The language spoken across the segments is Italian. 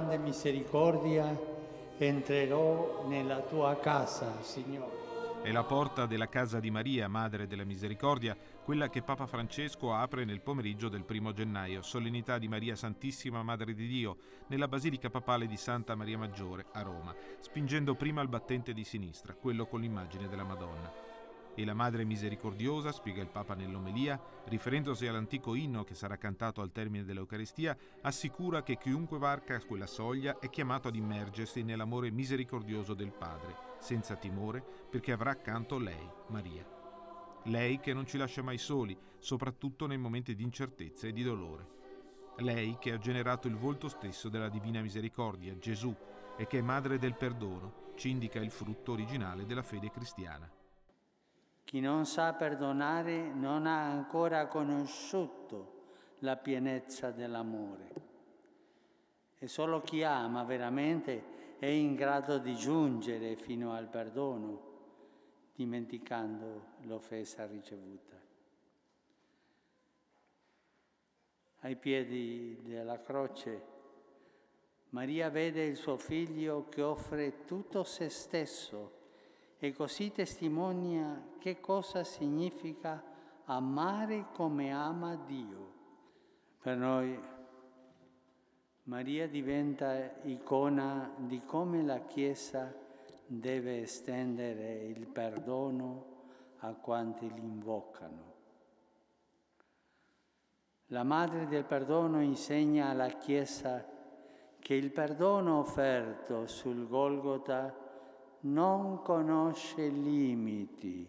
grande misericordia entrerò nella tua casa, Signore. È la porta della casa di Maria, Madre della Misericordia, quella che Papa Francesco apre nel pomeriggio del 1° gennaio, solennità di Maria Santissima Madre di Dio, nella Basilica Papale di Santa Maria Maggiore a Roma, spingendo prima il battente di sinistra, quello con l'immagine della Madonna. E la Madre Misericordiosa, spiega il Papa nell'omelia, riferendosi all'antico inno che sarà cantato al termine dell'Eucaristia, assicura che chiunque varca quella soglia è chiamato ad immergersi nell'amore misericordioso del Padre, senza timore, perché avrà accanto lei, Maria. Lei che non ci lascia mai soli, soprattutto nei momenti di incertezza e di dolore. Lei che ha generato il volto stesso della Divina Misericordia, Gesù, e che è Madre del perdono, ci indica il frutto originale della fede cristiana. Chi non sa perdonare non ha ancora conosciuto la pienezza dell'amore. E solo chi ama veramente è in grado di giungere fino al perdono, dimenticando l'offesa ricevuta. Ai piedi della croce, Maria vede il suo figlio che offre tutto se stesso e così testimonia che cosa significa amare come ama Dio. Per noi Maria diventa icona di come la Chiesa deve estendere il perdono a quanti li invocano. La Madre del Perdono insegna alla Chiesa che il perdono offerto sul Golgota non conosce limiti.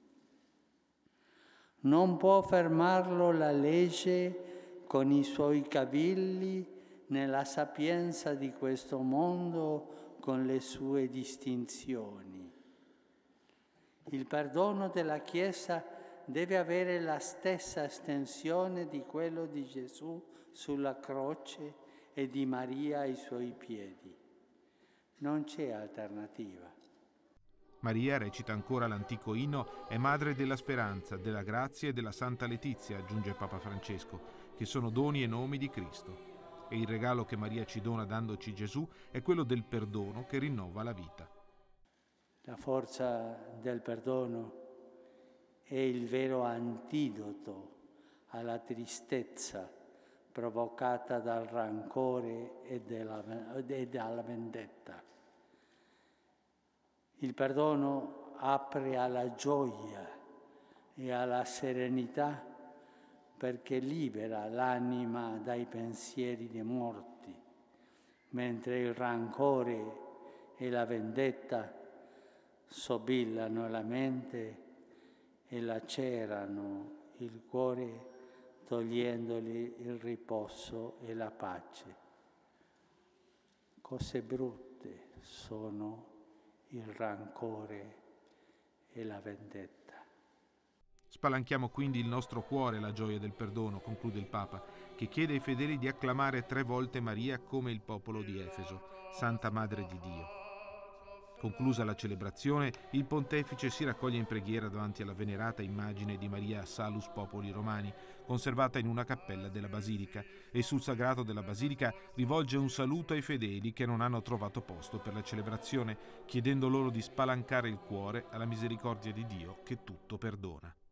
Non può fermarlo la legge con i suoi cavilli nella sapienza di questo mondo con le sue distinzioni. Il perdono della Chiesa deve avere la stessa estensione di quello di Gesù sulla croce e di Maria ai suoi piedi. Non c'è alternativa. Maria, recita ancora l'antico inno, è madre della speranza, della grazia e della Santa Letizia, aggiunge Papa Francesco, che sono doni e nomi di Cristo. E il regalo che Maria ci dona dandoci Gesù è quello del perdono che rinnova la vita. La forza del perdono è il vero antidoto alla tristezza provocata dal rancore e dalla vendetta. Il perdono apre alla gioia e alla serenità perché libera l'anima dai pensieri dei morti, mentre il rancore e la vendetta sobillano la mente e lacerano il cuore, togliendogli il riposo e la pace. Cose brutte sono il rancore e la vendetta. Spalanchiamo quindi il nostro cuore alla gioia del perdono, conclude il Papa, che chiede ai fedeli di acclamare 3 volte Maria come il popolo di Efeso, Santa Madre di Dio. Conclusa la celebrazione, il pontefice si raccoglie in preghiera davanti alla venerata immagine di Maria Salus Populi Romani, conservata in una cappella della Basilica, e sul sagrato della Basilica rivolge un saluto ai fedeli che non hanno trovato posto per la celebrazione, chiedendo loro di spalancare il cuore alla misericordia di Dio che tutto perdona.